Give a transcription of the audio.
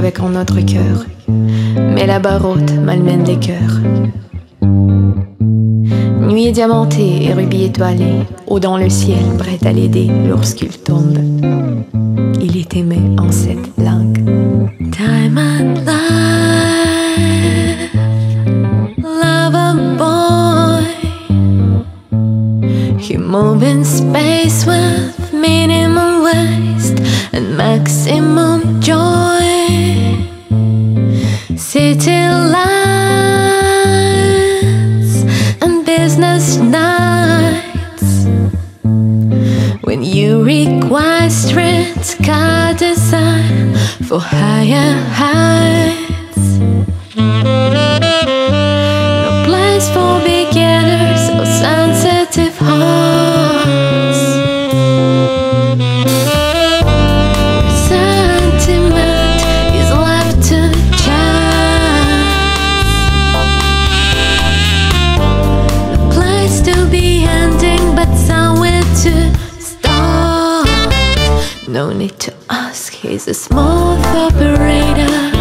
avec en notre cœur, mais la barotte malmène les cœurs. Nuit diamantée et rubis étoilés, haut dans le ciel, prêt à l'aider lorsqu'il tombe. Il est aimé en cette langue. Time and life, lover boy. You move in space with minimum waste and maximum joy. City lights and business nights. When you require street car design for higher heights. No place for beginners or sensitive hearts. Sentiment is left to chance. No place to be ending, but somewhere to start. No need to ask, he's a smooth operator.